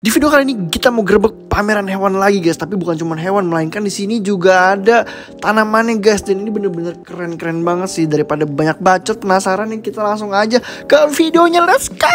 Di video kali ini kita mau gerbek pameran hewan lagi guys, tapi bukan cuma hewan, melainkan di sini juga ada tanamannya guys. Dan ini bener-bener keren-keren banget sih. Daripada banyak bacot, penasaran nih, kita langsung aja ke videonya, let's go.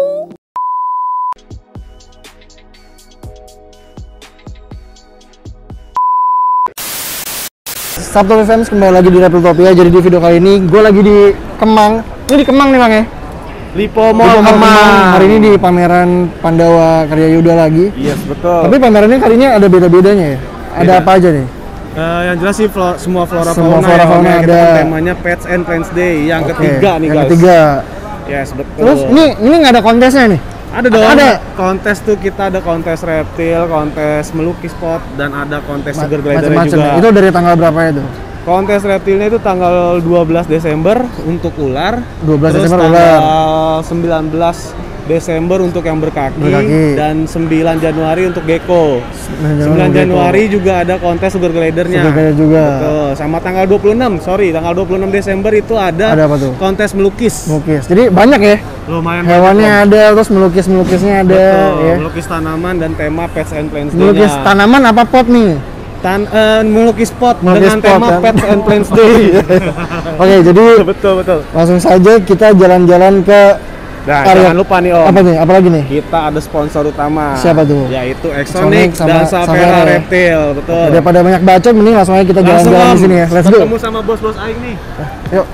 Sabtu Fans, kembali lagi di Reptiltopia. Jadi di video kali ini gue lagi di Kemang. Ini di Kemang nih bang ya? Lipo Mall Kemang. Hari ini di pameran Pandawa Karya Yuda lagi. Yes, betul. Tapi pamerannya kalinya ada beda-bedanya ya? Ada apa aja nih? Yang jelas sih semua flora Semua fauna, flora fauna ya. ada. Temanya Pets and Plants Day yang ketiga nih yang guys. ketiga. Yes, betul. Terus ini nggak ada kontesnya nih? Ada dong. Ada. Kontes tuh kita ada kontes reptil, kontes melukis pot, dan ada kontes sugar glider Macem-macem juga. ya. Itu dari tanggal berapa ya tuh? Kontes reptilnya itu tanggal 12 Desember untuk ular. 12 Terus Desember tanggal 19 Desember untuk yang berkaki. Dan 9 Januari untuk gecko. 9 Januari juga ada kontes sugar glidernya. Sugar glider juga. Betul. Sama tanggal 26 Desember itu ada apa tuh? kontes melukis. Melukis. Jadi banyak ya? Lumayan hewannya banyak, ada, terus melukisnya ada. betul. Ya? Melukis tanaman dan tema Pets and Plants Day-nya. Melukis tanaman apa pot nih? Melukis pot Melukis dengan pot, tema kan? Pets and Plants Day. Oke, jadi betul. langsung saja kita jalan-jalan ke Nah, area. jangan lupa nih Om. Apa nih? Apalagi nih? Kita ada sponsor utama. Siapa tuh? Yaitu Exonic dan Savera Reptil, betul. Daripada banyak bacot, mending langsung aja kita jalan-jalan di sini ya. Let's go. Ketemu sama bos-bos aing nih. Yuk.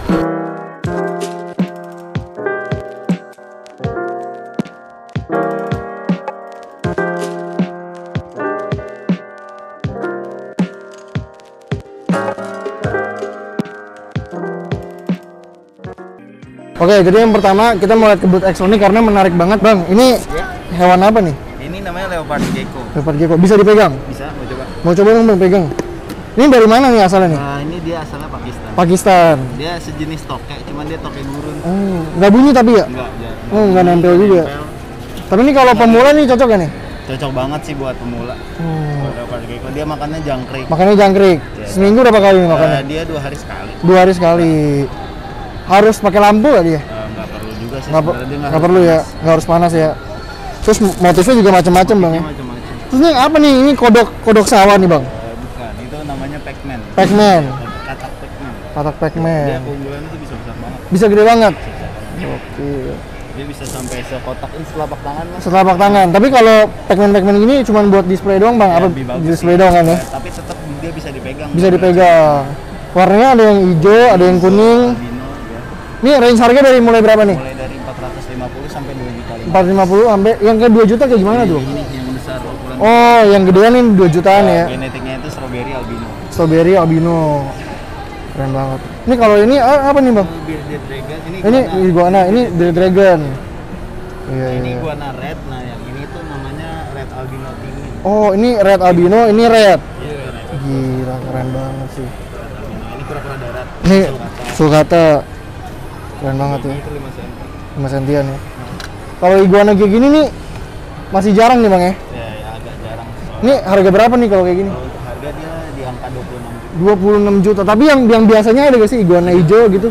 Oke, jadi yang pertama kita mau lihat ke booth Exonic karena menarik banget bang. Ini hewan apa nih? Ini namanya leopard gecko. Leopard gecko. Bisa dipegang? Bisa, mau coba? Mau coba dong bang pegang. Ini dari mana nih asalnya nih? Ini dia asalnya Pakistan. Pakistan. Dia sejenis tokek, cuman dia tokek gurun. Oh, nggak bunyi tapi ya? Enggak, Oh, nggak nempel juga. Tapi ini kalau pemula nih cocok ya nih? Cocok banget sih buat pemula. Kalau leopard gecko dia makannya jangkrik. Makannya jangkrik. Seminggu berapa kali nih makannya? Dia 2 hari sekali. 2 hari sekali. Harus pakai lampu nggak dia? Nggak perlu juga sih. Nggak perlu ya, nggak harus panas ya. Terus motifnya juga macam-macam bang ya. Macam-macam. Terus ini apa nih? Ini kodok sawah nih bang? Bukan, itu namanya Pac-Man. Pac-Man. Katak Pac-Man. Katak Dia Pac-Man. keunggulannya tuh bisa besar banget. Bisa gede banget. Oke. Dia bisa sampai sekotak ini selapak tangan mas. Telapak tangan. Tapi kalau Pac-Man gini cuma buat display doang bang? Apa Lebih bagus display sih. doang kan ya? Tapi tetap dia bisa dipegang. Bisa dipegang. Warnanya ada yang hijau, ada yang kuning. Albino, ya. Ini range harga dari mulai berapa nih? Mulai dari 450 sampai 2 juta. 450 sampai yang ke 2 juta kayak gimana tuh? Ini yang besar ukuran. Oh, yang gedean ini 2 jutaan ya. Genetiknya itu strawberry albino. Strawberry albino. Keren banget. Ini kalau ini apa nih, Bang? Bearded dragon. Ini iguana, ini the dragon. Iya, Ini iya. iguana red. Nah, yang ini tuh namanya red albino tinggi. Oh, ini red albino, ini red. Iya, red. Gila, keren banget sih. Ini kura-kura darat. Ini sulcata. Keren banget ya. Itu 5 cm. 5 sentian ya. Kalau iguana kayak gini nih masih jarang nih, Bang ya. Ya, agak jarang. Ini harga berapa nih kalau kayak gini? Kalau untuk harga dia di angka 26 juta. 26 juta. Tapi yang biasanya ada gak sih iguana hijau gitu?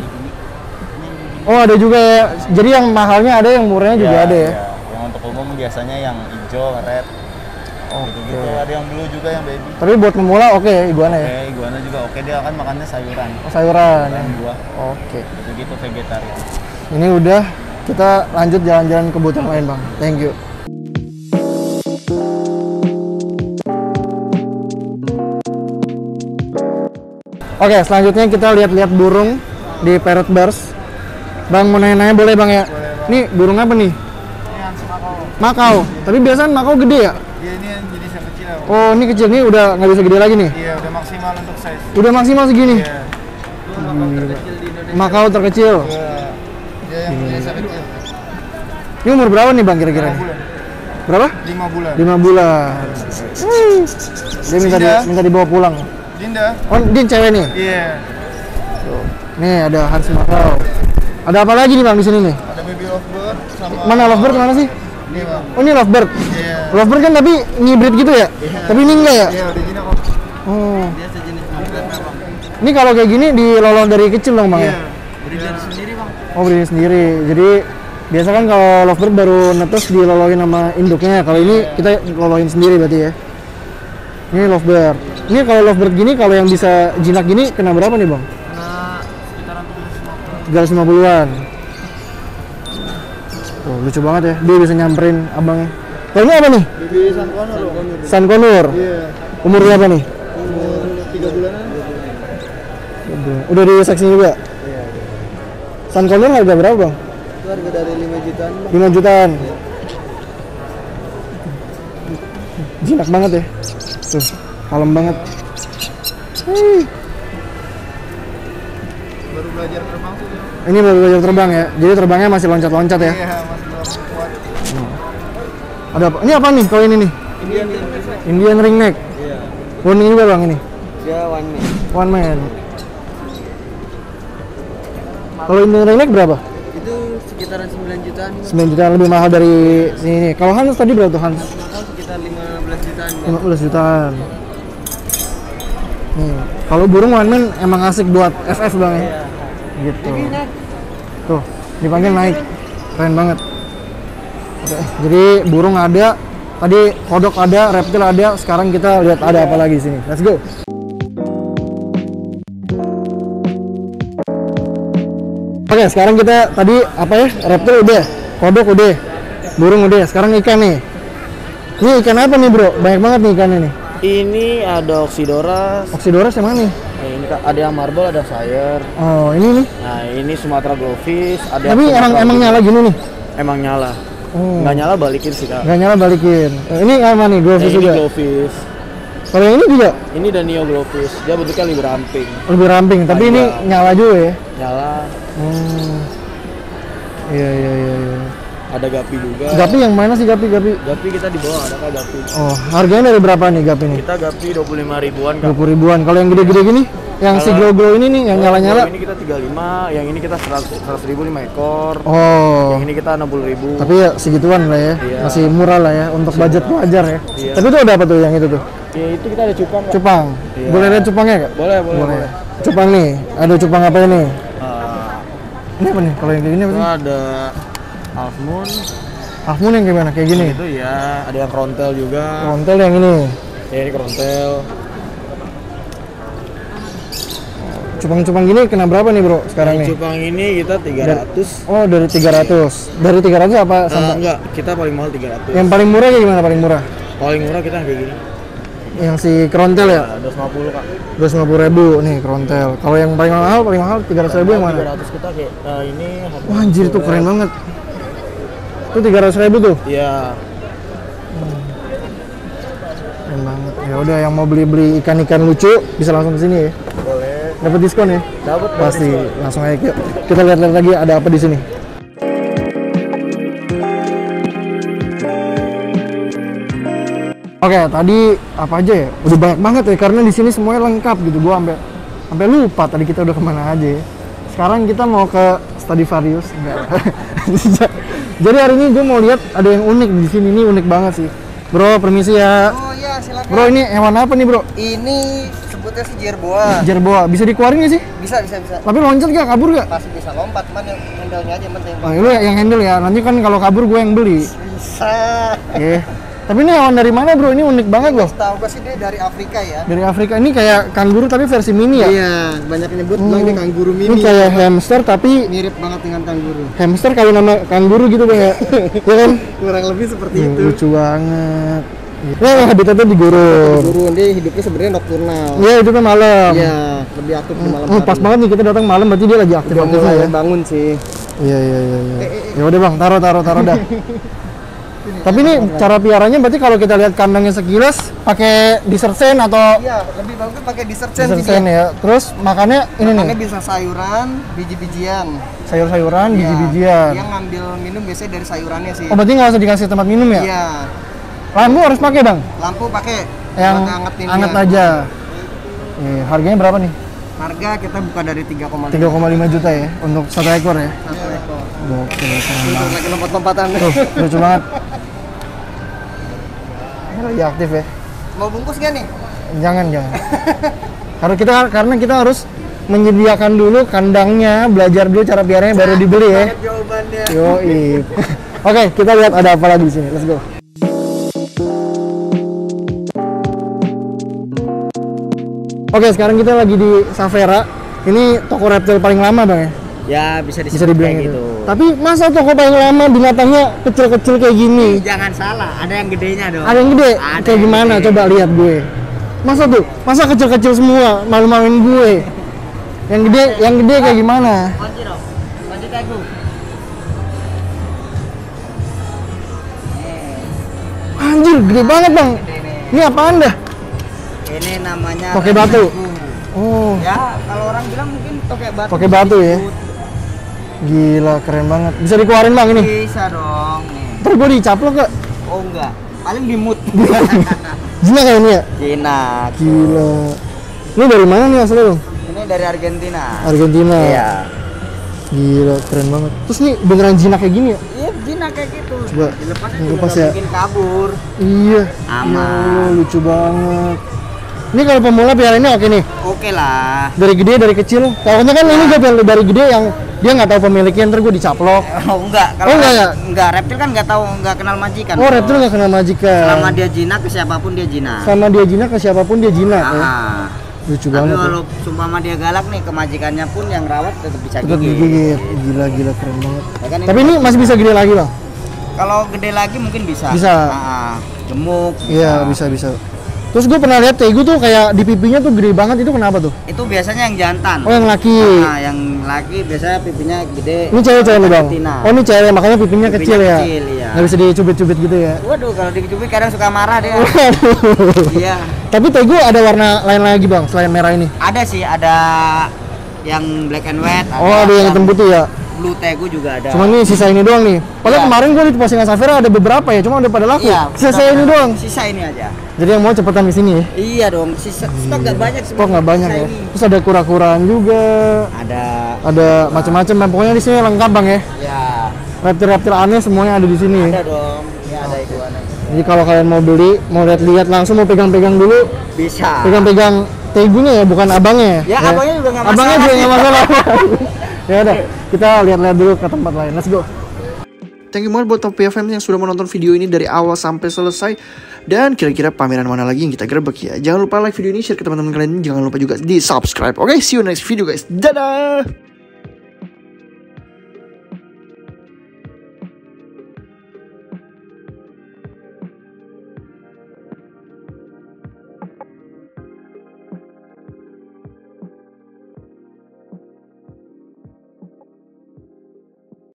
Oh, ada juga ya. Jadi yang mahalnya ada, yang murahnya juga ada ya. Yang untuk umum biasanya yang hijau, red. Gitu. Ada yang blue juga yang baby. Tapi buat pemula oke ya iguana ya. Oke, iguana juga oke, dia akan makannya sayuran. Oh, sayuran ya. Buah. Oke. Gitu vegetarian. Ini udah, kita lanjut jalan-jalan ke booth yang lain, Bang. Thank you. Oke, selanjutnya kita lihat-lihat burung di Parrot Bars. Bang, mau nanya-nanya boleh, Bang ya? Ini burung apa nih? Ini Hans Makau. Makau. Tapi biasanya Makau gede ya? Iya, ini yang jenis yang kecil. Oh, ini kecil. Ini udah nggak bisa gede lagi nih? Iya, udah maksimal untuk size. Udah maksimal segini? Iya. Makau terkecil di Indonesia. Makau terkecil. Iya. Dia yang biasa kecil. Ini umur berapa nih, Bang, kira-kira? 5 bulan. Berapa? 5 bulan. 5 bulan. Dia minta dibawa pulang. Linda. Oh, dia cewek nih. Iya. Nih ada Hans Makau. Ada apa lagi nih bang di sini nih? Ada baby lovebird sama. Mana lovebird mana sih? Ini bang. Oh ini lovebird. Iya. Lovebird kan tapi ngibrit gitu ya? Iya. Tapi ini enggak ya? Iya, original kok. Oh. Dia sejenis lovebird bang. Ini kalau kayak gini dilolong dari kecil dong bang ya? Breeder sendiri bang. Oh breeding sendiri. Jadi Biasa kan kalau lovebird baru netes dilolohin sama induknya. Kalau ini kita lolohin sendiri berarti ya. Ini lovebird. Ini kalau lovebird gini, kalau yang bisa jinak gini kena berapa nih bang? Nah, sekitaran 350-an. Oh, lucu banget ya, dia bisa nyamperin abangnya. Kalau ini apa nih? Bibi Sun Conur. Sun Conur. Iya. Umur berapa nih? Umur 3 bulanan. Udah di vaksin juga? Iya. Sun Conur harga berapa bang? Itu harga dari 5 jutaan. 5 jutaan. Jinak banget ya. Tuh, kalem banget. Baru belajar terbang sih. Ini baru belajar terbang ya. Jadi terbangnya masih loncat-loncat ya. Iya, masih belum kuat. Ada apa? Ini apa nih kalau ini nih? Indian ringneck. Iya. Warning juga bang ini. Dia one man. One man. Kalau Indian ringneck berapa? Itu sekitaran 9 jutaan. 9 jutaan, lebih mahal dari sini. Kalau Hans tadi berapa tuh Hans? Mahal sekitar 15 jutaan. 15 jutaan. Nih, kalau burung one man emang asik buat FF bang ya. Gitu. Tuh, dipanggil naik. Keren banget. Oke, jadi burung ada, tadi kodok ada, reptil ada, sekarang kita lihat ada apa lagi di sini. Let's go. Oke, sekarang kita tadi apa ya? Reptil udah, kodok udah, burung udah. Sekarang ikan nih. Ini ikan apa nih bro? Banyak banget nih ikannya nih. Ini ada Oxydoras. Oxydoras yang mana nih? Nah, ini ada yang marble, ada fire. Oh, ini nih. Nah, ini Sumatera Glowfish. Ada Tapi emang nyala gini nih. Emang nyala. Oh. Nggak nyala balikin sih kak. Nggak nyala balikin. Ini apa nih? Glowfish Ini juga. Glowfish. Kalau yang ini juga Ini Danio Glowfish. Dia bentuknya lebih ramping. lebih ramping, tapi ini nyala juga ya. Nyala. Iya. Ada Gapi juga. Gapi yang mana sih Gapi? Gapi kita di bawah ada kak Gapi. Oh, harganya dari berapa nih Gapi nih? Kita Gapi 25 ribuan kak. 20 ribuan. Kalau yang gede-gede gini, yang si glow-glow ini nih, yang nyala-nyala. Ini kita 35, yang ini kita 100 ribu 5 ekor. Oh. Yang ini kita 60 ribu. Tapi ya segituan lah ya. Iya. Masih murah lah ya untuk budget wajar ya. Iya. Tapi itu ada apa tuh yang itu tuh? Ya, itu kita ada cupang kak. Cupang. Iya. Boleh lihat cupangnya Kak? Boleh. Cupang nih. Ada cupang apa ini? Ah, Ini apa nih? Kalau yang kayak gini apa itu sih? ada Half Moon. Half moon yang gimana? Kayak gini. Itu ya, ada yang krontel juga. Kontel yang ini. Ya ini krontel. Cupang-cupang gini kena berapa nih bro sekarang nih? Cupang ini kita 300. Oh dari 300. Dari 300 apa sampai? Enggak, kita paling mahal 300. Yang paling murah kayak gimana paling murah? Paling murah kita kayak gini. Yang si krontel ya? 250 kak. 250.000 nih krontel. Kalau yang paling mahal 300.000 yang mana? 300 kita kayak ini. Wah anjir tuh keren banget. Itu 300.000 tuh. Iya. Keren banget. Ya udah yang mau beli ikan-ikan lucu bisa langsung ke sini ya. Boleh. Dapat diskon ya? Dapat Pasti. Langsung aja yuk. Kita lihat-lihat lagi ada apa di sini. Oke, tadi apa aja ya? Udah banyak banget ya karena di sini semuanya lengkap gitu. Gua sampai lupa tadi kita udah kemana aja ya. Sekarang kita mau ke Stradivarius enggak. Jadi hari ini gue mau lihat ada yang unik di sini. Ini unik banget sih. Bro, permisi ya. Oh iya, silakan. Bro, ini hewan apa nih, Bro? Ini sebutnya si jerboa. Jerboa. Bisa dikeluarin nggak sih? Bisa. Tapi loncat nggak? Kabur nggak? Pasti bisa lompat, cuman yang handle-nya aja yang penting. Oh, lu yang handle ya. Nanti kan kalau kabur gue yang beli. Bisa. Iya. Tapi ini hewan dari mana, Bro? Ini unik banget loh. Tahu gak sih dia dari Afrika ya? Dari Afrika. Ini kayak kanguru tapi versi mini ya? Iya, banyak nyebut bilang ini kanguru Ini mini. kayak hamster tapi Mirip banget dengan kanguru. hamster kayak nama kanguru gitu Bang ya. Iya kan? Kurang lebih seperti itu. Lucu banget. Ya, habitatnya di gurun. Gurun dia hidupnya sebenarnya nokturnal. Iya, hidupnya malam. Iya, lebih aktif di malam Oh, pas banget nih kita datang malam berarti dia lagi aktif-aktifnya ya. bangun sih. Iya. Ya udah Bang, taruh dah. Tapi ini cara piaranya berarti kalau kita lihat kandangnya sekilas pakai dessert sen atau Iya, lebih bagus pakai dessert sen dessert sih sen dia. ya. Terus makannya ini Makannya nih, bisa sayuran, biji-bijian. sayur-sayuran, Iya, biji-bijian. Dia ngambil minum biasanya dari sayurannya sih. Oh, berarti nggak usah dikasih tempat minum ya? Iya. Lampu harus pakai Bang? Lampu pakai Yang buat ngangetin anget dia. aja. Harganya berapa nih? Harga kita buka dari 3,5 3,5 juta ya untuk satu ekor ya. satu ekor. Gokil, keren Untuk banget. lagi lompat-lompatan. Tuh, lucu banget. Ini lagi aktif ya. Mau bungkus gak nih? Jangan. Karena kita harus menyediakan dulu kandangnya, belajar dulu cara piaranya baru dibeli ya. Jawabannya. Yoi. Oke, kita lihat ada apa lagi di sini. Let's go. Oke, sekarang kita lagi di Savera. Ini toko reptil paling lama, Bang ya? Ya bisa Bisa dibilang kayak gitu. Tapi masa toko paling lama binatangnya kecil-kecil kayak gini? Jangan salah, ada yang gedenya dong. Ada yang gede? Ada Kayak yang gimana? gede. Coba lihat gue. Masa tuh? Masa kecil-kecil semua malu-maluin gue? Yang gede kayak gimana? Kunci dong. Kunci Tegu. Anjir, gede banget, Bang. Ini apaan dah? Ini namanya Toke batu. Oh, Ya, kalau orang bilang mungkin toke batu. Toke batu ya? Gila, keren banget. Bisa dikeluarin, Bang, ini? Bisa dong. Nih. Ntar gue dicaplok gak? Oh enggak, paling dimut. Jinak kayak ini ya? Jinak. Gila. Ini dari mana nih asalnya, Bang? Ini dari Argentina. Argentina. Iya. Gila, keren banget. Terus nih beneran jinak kayak gini ya? Iya, jinak kayak gitu. Coba, Dilepasnya ini juga lepas nggak ya. mungkin kabur. Iya. Aman. Ya Allah, lucu banget. Ini kalau pemula piara ini oke nih. Oke lah. Dari gede, dari kecil. Takutnya kan ini gue pilih dari gede yang dia nggak tahu pemiliknya, ntar gue dicaplok. Oh enggak, Oh, enggak ya? Enggak, reptil kan nggak tahu, nggak kenal majikan. Oh, reptil nggak kenal majikan. Selama dia jinak ke siapapun dia jinak. Sama dia jinak ke siapapun dia jinak ya. Ah. Lucu Tapi banget. Ya. kalau sumpama dia galak nih ke majikannya pun yang rawat tetap bisa Tetap gigit. digigit. Gila, keren banget. Ya kan, Tapi ini masih bisa gede lagi, Bang? kalau gede lagi mungkin bisa. Bisa. Gemuk. Iya, bisa. Terus gue pernah lihat Tegu tuh kayak di pipinya tuh gede banget, itu kenapa tuh? Itu biasanya yang jantan. Oh, yang laki. Nah, yang laki biasanya pipinya gede. Ini cewek nih, Bang? Betina. Oh, ini cewek, makanya pipinya kecil ya? Kecil, iya. Nggak bisa dicubit-cubit gitu ya? Waduh, kalau dicubit kadang suka marah dia. Waduh. Iya. Tapi Tegu ada warna lain lagi, Bang, selain merah ini? Ada sih, ada yang black and white. Oh, ada yang hitam putih ya? Blue Tegu juga ada. Cuma nih sisa ini doang nih. Padahal Iya. kemarin gue di postingan Savera ada beberapa ya, cuma udah pada laku. Iya, Sisa ini doang. Sisa ini aja. Jadi yang mau cepetan ke sini ya. Iya dong, sisa stok nggak banyak Stok nggak banyak sisa ya. ini. Terus ada kura-kuraan juga. Ada Macam-macam. Pokoknya di sini lengkap, Bang ya. ya, Reptil-reptil aneh semuanya ada di sini. ada dong. Ya ada iguana. Jadi kalau kalian mau beli, mau lihat-lihat langsung, mau pegang-pegang dulu, Bisa. pegang-pegang Tegunya ya, bukan abangnya Ya, abangnya juga nggak Abangnya masalah juga sih. nggak masalah. Ya udah, kita lihat-lihat dulu ke tempat lain. Let's go. Thank you banget buat Top PFM yang sudah menonton video ini dari awal sampai selesai. Dan kira-kira pameran mana lagi yang kita gerbek ya. Jangan lupa like video ini, share ke teman-teman kalian. Jangan lupa juga di subscribe. Oke, see you next video guys. Dadah.